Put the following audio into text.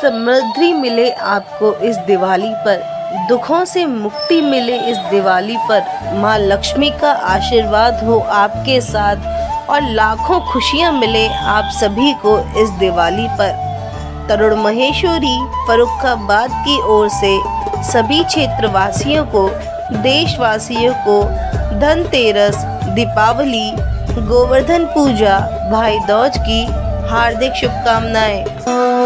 समृद्धि मिले आपको इस दिवाली पर, दुखों से मुक्ति मिले इस दिवाली पर। माँ लक्ष्मी का आशीर्वाद हो आपके साथ और लाखों खुशियाँ मिले आप सभी को इस दिवाली पर। तरुण महेश्वरी फर्रुखाबाद की ओर से सभी क्षेत्रवासियों को, देशवासियों को धनतेरस, दीपावली, गोवर्धन पूजा, भाई दूज की हार्दिक शुभकामनाएं।